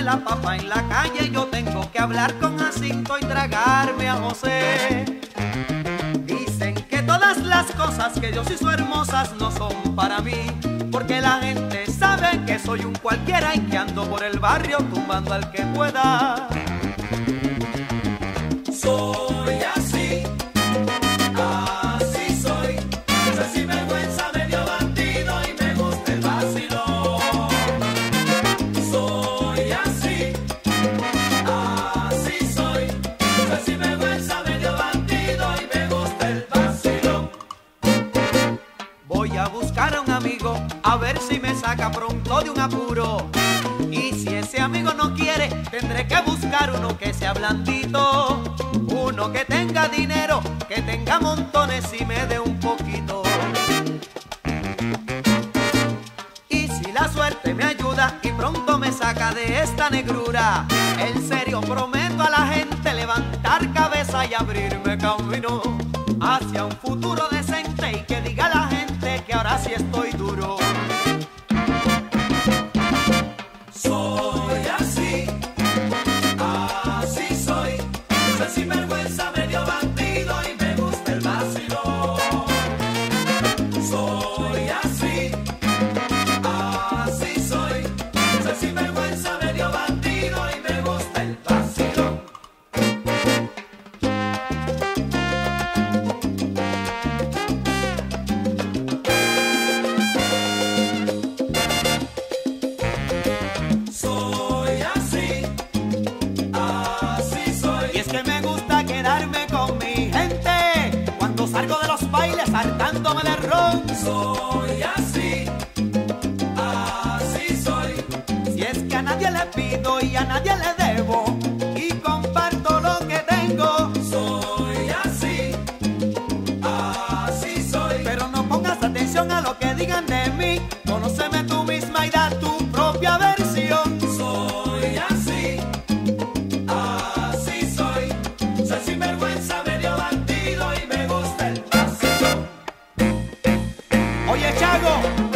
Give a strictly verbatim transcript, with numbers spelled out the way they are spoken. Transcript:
la papa en la calle, yo tengo que hablar con Jacinto y tragarme a José. Dicen que todas las cosas que Dios hizo hermosas no son para mí, porque la gente sabe que soy un cualquiera y que ando por el barrio tumbando al que pueda. Soy así, así soy, soy sinvergüenza, medio bandido y me gusta el vacilón. Soy así, así soy, soy sinvergüenza, medio bandido y me gusta el vacilón. Voy a buscar a un amigo a ver si me saca pronto de un apuro. Y si ese amigo no quiere, tendré que buscar uno que sea blandito, uno que tenga dinero, que tenga montones y me dé un poquito. Y si la suerte me ayuda y pronto me saca de esta negrura, en serio prometo a la gente levantar cabeza y abrirme camino hacia un futuro decente y que diga la gente que ahora sí estoy duro. Soy así, así soy, soy sinvergüenza, medio bandido y me gusta el vacilón. Soy así, así soy, soy sinvergüenza, medio bandido y me gusta el vacilón. Soy así, así soy, y es que me gusta quedarme con mi gente cuando salgo de los bailes hartándome de ron. Soy así, así soy, si es que a nadie le pido y a nadie le debo y comparto lo que tengo. Soy así, así soy, pero no pongas atención a lo que digan de mí, conóceme tú misma y da tu propia versión. Soy así, así soy, soy sinvergüenza, medio bandido y me gusta el vacilón. Oye, Chago,